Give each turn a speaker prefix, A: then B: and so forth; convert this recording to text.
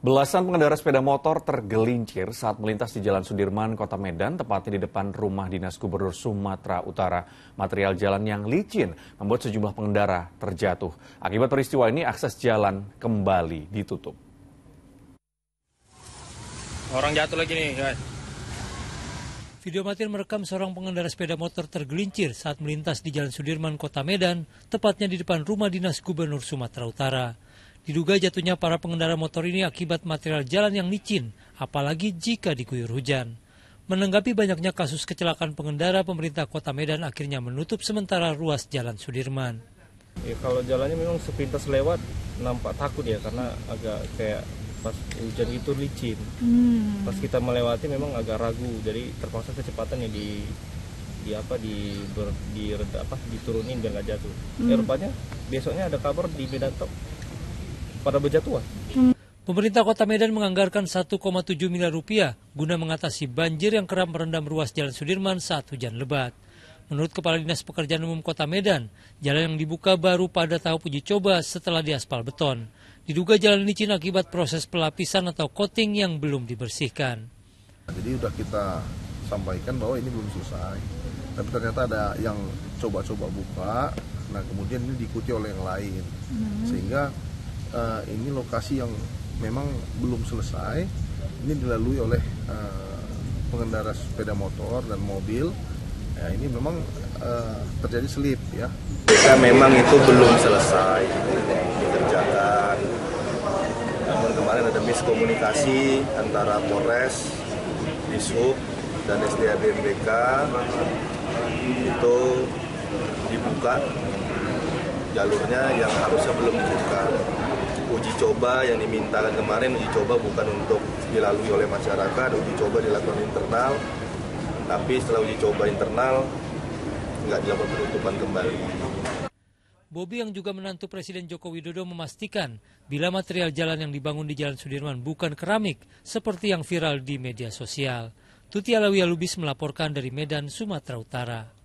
A: Belasan pengendara sepeda motor tergelincir saat melintas di Jalan Sudirman, Kota Medan, tepatnya di depan rumah Dinas Gubernur Sumatera Utara. Material jalan yang licin membuat sejumlah pengendara terjatuh. Akibat peristiwa ini, akses jalan kembali ditutup.
B: Orang jatuh lagi nih, guys.
C: Video amatir merekam seorang pengendara sepeda motor tergelincir saat melintas di Jalan Sudirman, Kota Medan, tepatnya di depan rumah Dinas Gubernur Sumatera Utara. Diduga jatuhnya para pengendara motor ini akibat material jalan yang licin, apalagi jika diguyur hujan. Menanggapi banyaknya kasus kecelakaan pengendara, pemerintah Kota Medan akhirnya menutup sementara ruas Jalan Sudirman.
D: Ya, kalau jalannya memang sepintas lewat, nampak takut ya, karena agak kayak pas hujan itu licin. Pas kita melewati memang agak ragu, jadi terpaksa kecepatannya diturunin biar nggak jatuh. Rupanya besoknya ada kabar di Medan Top pada berjatuhan.
C: Pemerintah Kota Medan menganggarkan 1,7 miliar rupiah guna mengatasi banjir yang kerap merendam ruas Jalan Sudirman saat hujan lebat. Menurut Kepala Dinas Pekerjaan Umum Kota Medan, jalan yang dibuka baru pada tahap uji coba setelah diaspal beton. Diduga jalan licin akibat proses pelapisan atau coating yang belum dibersihkan.
E: Jadi sudah kita sampaikan bahwa ini belum selesai. Tapi ternyata ada yang coba-coba buka, nah kemudian ini diikuti oleh yang lain. Sehingga ini lokasi yang memang belum selesai, ini dilalui oleh pengendara sepeda motor dan mobil. Ya, ini memang terjadi slip ya.
F: Ya, memang itu belum selesai dikerjakan. Namun kemarin ada miskomunikasi antara Polres, Dishub, dan SDA BMBK itu dibuka jalurnya yang harusnya belum dibuka. Uji coba yang dimintakan kemarin, uji coba bukan untuk dilalui oleh masyarakat, uji coba dilakukan internal, tapi setelah uji coba internal nggak dilakukan penutupan kembali.
C: Bobi yang juga menantu Presiden Joko Widodo memastikan bila material jalan yang dibangun di Jalan Sudirman bukan keramik seperti yang viral di media sosial. Tuti Alawiya Lubis melaporkan dari Medan, Sumatera Utara.